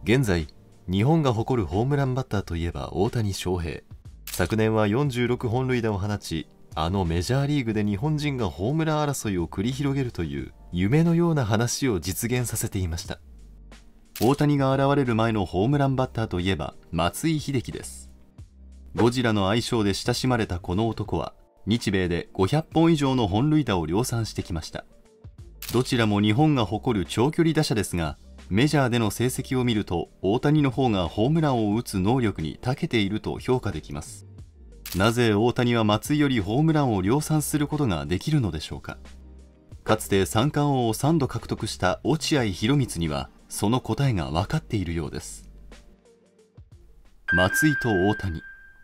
現在、日本が誇るホームランバッターといえば大谷翔平。昨年は46本塁打を放ち、あのメジャーリーグで日本人がホームラン争いを繰り広げるという夢のような話を実現させていました。大谷が現れる前のホームランバッターといえば松井秀喜です。ゴジラの愛称で親しまれたこの男は、日米で500本以上の本塁打を量産してきました。どちらも日本が誇る長距離打者ですが、メジャーでの成績を見ると大谷の方がホームランを打つ能力に長けていると評価できます。なぜ大谷は松井よりホームランを量産することができるのでしょうか。かつて三冠王を3度獲得した落合博満にはその答えが分かっているようです。松井と大谷。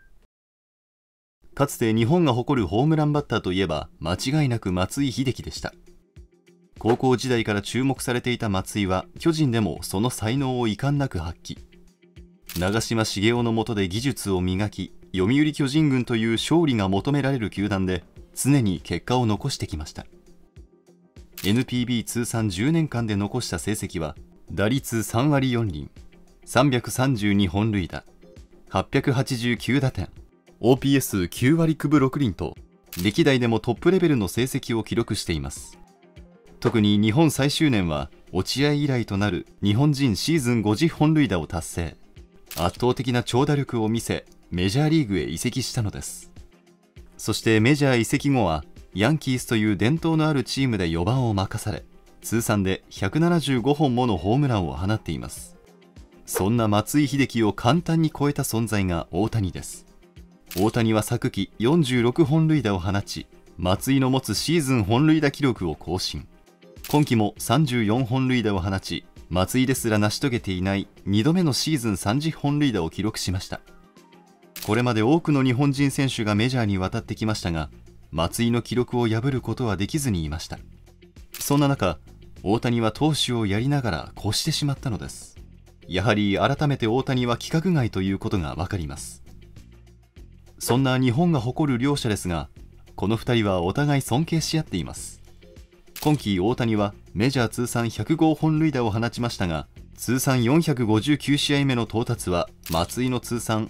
かつて日本が誇るホームランバッターといえば間違いなく松井秀喜でした。高校時代から注目されていた松井は巨人でもその才能を遺憾なく発揮。長嶋茂雄の下で技術を磨き、読売巨人軍という勝利が求められる球団で常に結果を残してきました。NPB 通算10年間で残した成績は打率3割4厘、332本塁打、889打点、OPS9 割9分6厘と歴代でもトップレベルの成績を記録しています。特に日本最終年は落合以来となる日本人シーズン50本塁打を達成。圧倒的な長打力を見せメジャーリーグへ移籍したのです。そしてメジャー移籍後はヤンキースという伝統のあるチームで4番を任され、通算で175本ものホームランを放っています。そんな松井秀喜を簡単に超えた存在が大谷です。大谷は昨季46本塁打を放ち、松井の持つシーズン本塁打記録を更新。今季も34本塁打を放ち、松井ですら成し遂げていない2度目のシーズン30本塁打を記録しました。これまで多くの日本人選手がメジャーに渡ってきましたが、松井の記録を破ることはできずにいました。そんな中、大谷は投手をやりながら越してしまったのです。やはり改めて大谷は規格外ということがわかります。そんな日本が誇る両者ですが、この2人はお互い尊敬し合っています。今季大谷はメジャー通算105本塁打を放ちましたが、通算459試合目の到達は松井の通算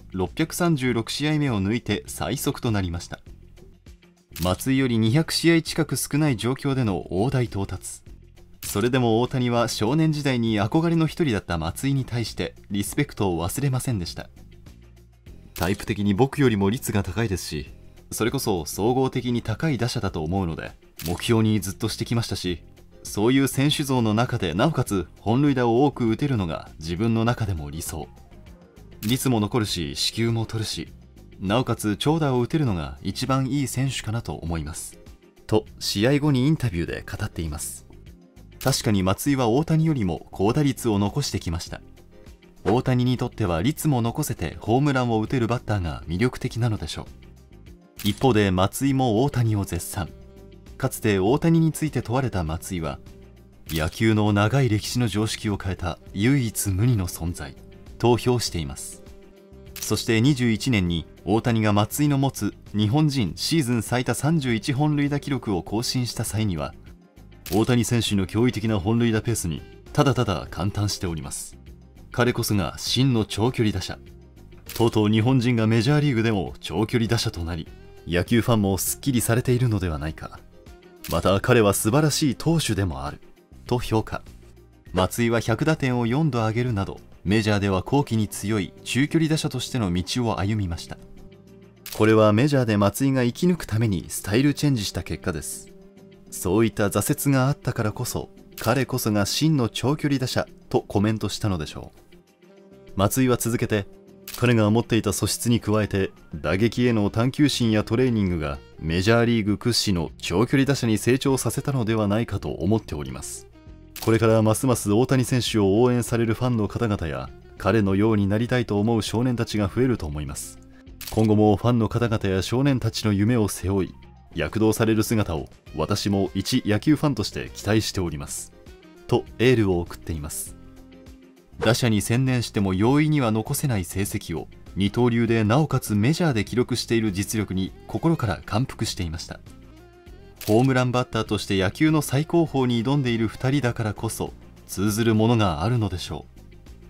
636試合目を抜いて最速となりました。松井より200試合近く少ない状況での大台到達。それでも大谷は少年時代に憧れの一人だった松井に対してリスペクトを忘れませんでした。タイプ的に僕よりも率が高いですし、それこそ総合的に高い打者だと思うので目標にずっとしてきましたし、そういう選手像の中でなおかつ本塁打を多く打てるのが自分の中でも理想。率も残るし四球も取るし、なおかつ長打を打てるのが一番いい選手かなと思いますと試合後にインタビューで語っています。確かに松井は大谷よりも高打率を残してきました。大谷にとっては率も残せてホームランを打てるバッターが魅力的なのでしょう。一方で松井も大谷を絶賛。かつて大谷について問われた松井は、野球の長い歴史の常識を変えた唯一無二の存在と評しています。そして21年に大谷が松井の持つ日本人シーズン最多31本塁打記録を更新した際には、大谷選手の驚異的な本塁打ペースにただただ感嘆しております。彼こそが真の長距離打者。とうとう日本人がメジャーリーグでも長距離打者となり、野球ファンもすっきりされているのではないか。また彼は素晴らしい投手でもあると評価。松井は100打点を4度上げるなど、メジャーでは後期に強い中距離打者としての道を歩みました。これはメジャーで松井が生き抜くためにスタイルチェンジした結果です。そういった挫折があったからこそ、彼こそが真の長距離打者とコメントしたのでしょう。松井は続けて、彼が持っていた素質に加えて打撃への探求心やトレーニングがメジャーリーグ屈指の長距離打者に成長させたのではないかと思っております。これからますます大谷選手を応援されるファンの方々や、彼のようになりたいと思う少年たちが増えると思います。今後もファンの方々や少年たちの夢を背負い躍動される姿を私も一野球ファンとして期待しておりますとエールを送っています。打者に専念しても容易には残せない成績を二刀流でなおかつメジャーで記録している実力に心から感服していました。ホームランバッターとして野球の最高峰に挑んでいる2人だからこそ通ずるものがあるのでしょう。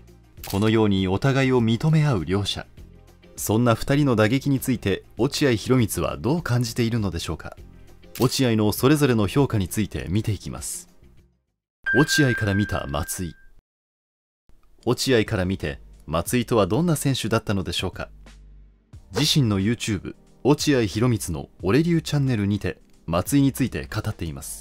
このようにお互いを認め合う両者。そんな2人の打撃について落合博満はどう感じているのでしょうか。落合のそれぞれの評価について見ていきます。落合から見た松井。落合から見て松井とはどんな選手だったのでしょうか。自身の YouTube 落合博満の俺流チャンネルにて松井について語っています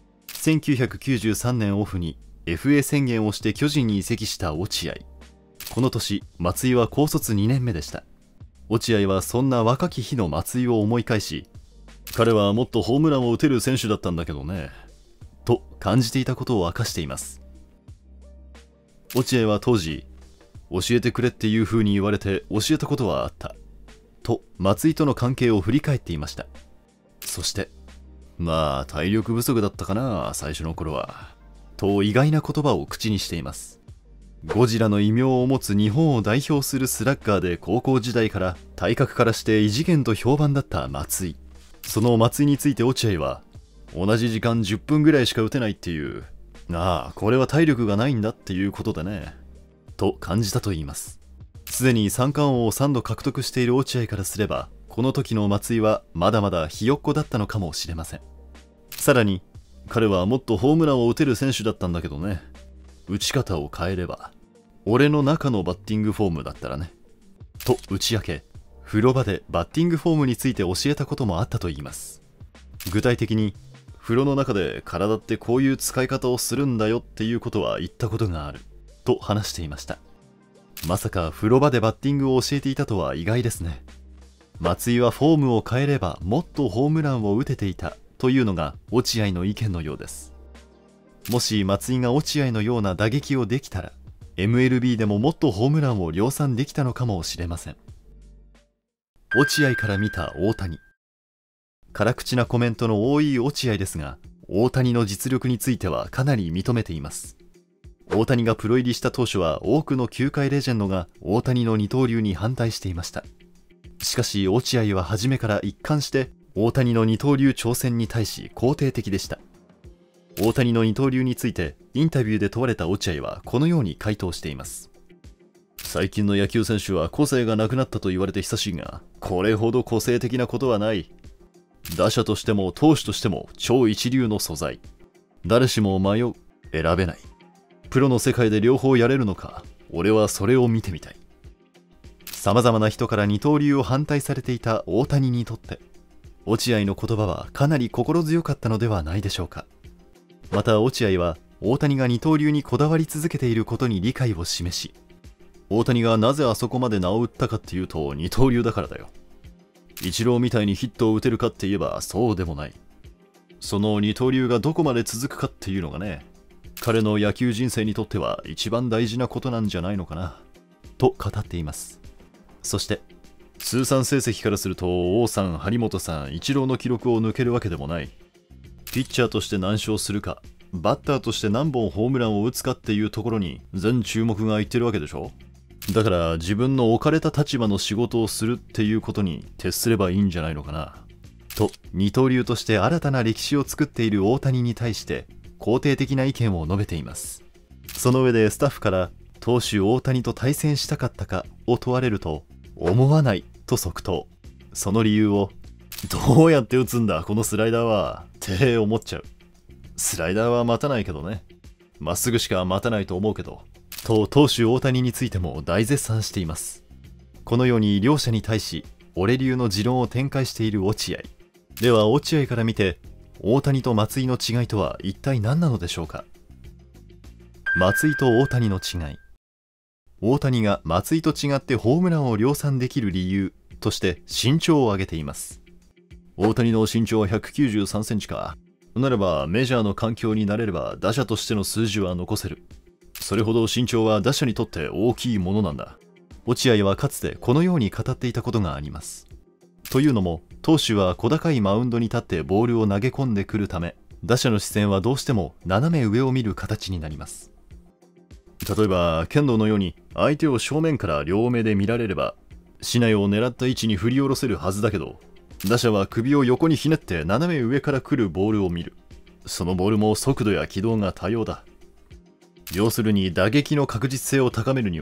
。1993年オフに FA 宣言をして巨人に移籍した落合。この年松井は高卒2年目でした。落合はそんな若き日の松井を思い返し、彼はもっとホームランを打てる選手だったんだけどねと感じていたことを明かしています。落合は当時、教えてくれっていう風に言われて教えたことはあったと松井との関係を振り返っていました。そしてまあ体力不足だったかな最初の頃はと意外な言葉を口にしています。ゴジラの異名を持つ日本を代表するスラッガーで高校時代から体格からして異次元と評判だった松井。その松井について落合は、同じ時間10分ぐらいしか打てないっていう、これは体力がないんだっていうことでねと感じたといいます。すでに三冠王を3度獲得している落合からすれば、この時の松井はまだまだひよっこだったのかもしれません。さらに彼はもっとホームランを打てる選手だったんだけどね、打ち方を変えれば俺の中のバッティングフォームだったらねと打ち明け、風呂場でバッティングフォームについて教えたこともあったといいます。具体的に風呂の中で体ってこういう使い方をするんだよっていうことは言ったことがあると話していました。まさか風呂場でバッティングを教えていたとは意外ですね。松井はフォームを変えればもっとホームランを打てていたというのが落合の意見のようです。もし松井が落合のような打撃をできたら MLB でももっとホームランを量産できたのかもしれません。落合から見た大谷。辛口なコメントの多い落合ですが、大谷の実力についてはかなり認めています。大谷がプロ入りした当初は多くの球界レジェンドが大谷の二刀流に反対していました。しかし落合は初めから一貫して大谷の二刀流挑戦に対し肯定的でした。大谷の二刀流についてインタビューで問われた落合はこのように回答しています。最近の野球選手は個性がなくなったと言われて久しいが、これほど個性的なことはない。打者としても投手としても超一流の素材。誰しも迷う、選べない。プロの世界で両方やれるのか、俺はそれを見てみたい。様々な人から二刀流を反対されていた大谷にとって、落合の言葉はかなり心強かったのではないでしょうか。また落合は大谷が二刀流にこだわり続けていることに理解を示し、大谷がなぜあそこまで名を打ったかっていうと二刀流だからだよ。イチローみたいにヒットを打てるかって言えばそうでもない。その二刀流がどこまで続くかっていうのがね、彼の野球人生にとっては一番大事なことなんじゃないのかなと語っています。そして通算成績からすると王さん、張本さん、イチローの記録を抜けるわけでもない。ピッチャーとして何勝するか、バッターとして何本ホームランを打つかっていうところに全注目がいってるわけでしょ。だから自分の置かれた立場の仕事をするっていうことに徹すればいいんじゃないのかなと、二刀流として新たな歴史を作っている大谷に対して肯定的な意見を述べています。その上でスタッフから投手大谷と対戦したかったかを問われると、思わないと即答。その理由を、どうやって打つんだこのスライダーはって思っちゃう。スライダーは待たないけどね、まっすぐしか待たないと思うけどと投手大谷についても大絶賛しています。このように両者に対し俺流の持論を展開している落合では、落合から見て大谷と松井の違いとは一体何なのでしょうか。松井と大谷の違い。大谷が松井と違ってホームランを量産できる理由として身長を挙げています。大谷の身長は193センチか。ならばメジャーの環境になれれば打者としての数字は残せる。それほど身長は打者にとって大きいものなんだ。落合はかつてこのように語っていたことがあります。というのも投手は小高いマウンドに立ってボールを投げ込んでくるため、打者の視線はどうしても斜め上を見る形になります。例えば剣道のように相手を正面から両目で見られれば竹刀を狙った位置に振り下ろせるはずだけど、打者は首を横にひねって斜め上から来るボールを見る。そのボールも速度や軌道が多様だ。要するに打撃の確実性を高めるには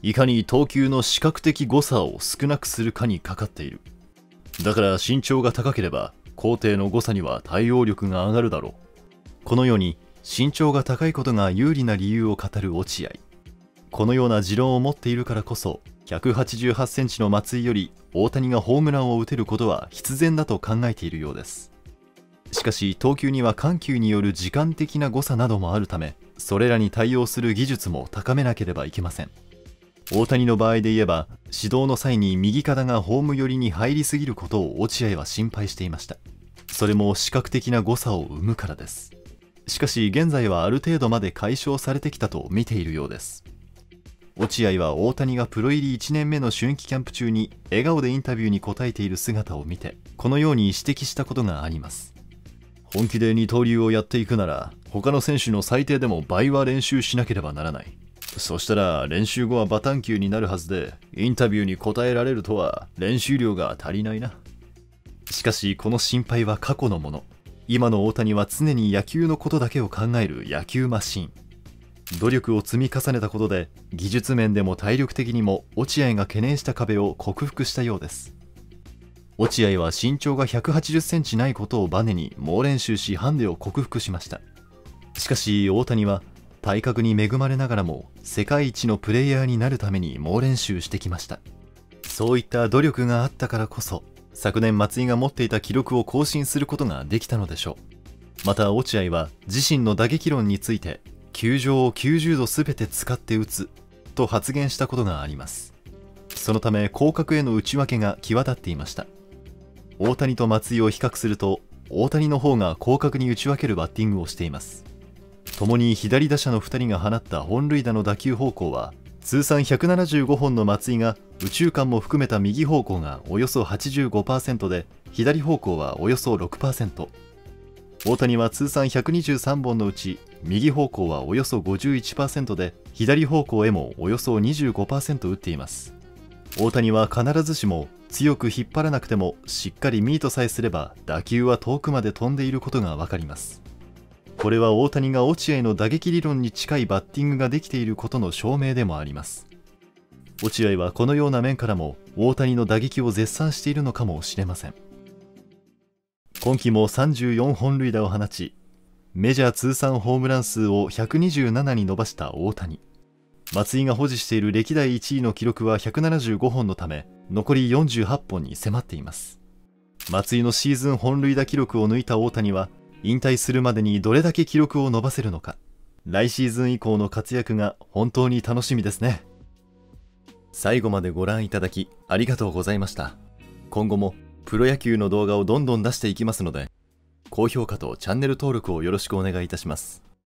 いかに投球の視覚的誤差を少なくするかにかかっている。だから身長が高ければ高低の誤差には対応力が上がるだろう。 このように身長が高いことが有利な理由を語る落合。このような持論を持っているからこそ、188センチの松井より大谷がホームランを打てることは必然だと考えているようです。しかし投球には緩急による時間的な誤差などもあるため、それらに対応する技術も高めなければいけません。大谷の場合で言えば、始動の際に右肩がホーム寄りに入りすぎることを落合は心配していました。それも視覚的な誤差を生むからです。しかし現在はある程度まで解消されてきたと見ているようです。落合は大谷がプロ入り1年目の春季キャンプ中に笑顔でインタビューに答えている姿を見て、このように指摘したことがあります。 本気で二刀流をやっていくなら、他の選手の最低でも倍は練習しなければならない。そしたら練習後はバタン球になるはずで、インタビューに答えられるとは練習量が足りないな。 しかしこの心配は過去のもの。今の大谷は常に野球のことだけを考える野球マシーン。努力を積み重ねたことで、技術面でも体力的にも落合が懸念した壁を克服したようです。落合は身長が180センチないことをバネに猛練習しハンデを克服しました。しかし大谷は体格に恵まれながらも世界一のプレイヤーになるために猛練習してきました。そういった努力があったからこそ、昨年松井が持っていた記録を更新することができたのでしょう。また落合は自身の打撃論について、球場を90度全て使って打つと発言したことがあります。そのため広角への打ち分けが際立っていました。大谷と松井を比較すると、大谷の方が広角に打ち分けるバッティングをしています。共に左打者の2人が放った本塁打の打球方向は、通算175本の松井が右中間も含めた右方向がおよそ 85% で、左方向はおよそ 6%。大谷は通算123本のうち右方向はおよそ 51% で、左方向へもおよそ 25% 打っています。大谷は必ずしも強く引っ張らなくてもしっかりミートさえすれば打球は遠くまで飛んでいることが分かります。これは大谷が落合の打撃理論に近いバッティングができていることの証明でもあります。落合はこのような面からも大谷の打撃を絶賛しているのかもしれません。今季も34本塁打を放ち、メジャー通算ホームラン数を127に伸ばした大谷。松井が保持している歴代1位の記録は175本のため、残り48本に迫っています。松井のシーズン本塁打記録を抜いた大谷は、引退するまでにどれだけ記録を伸ばせるのか、来シーズン以降の活躍が本当に楽しみですね。最後までご覧いただきありがとうございました。今後もプロ野球の動画をどんどん出していきますので、高評価とチャンネル登録をよろしくお願いいたします。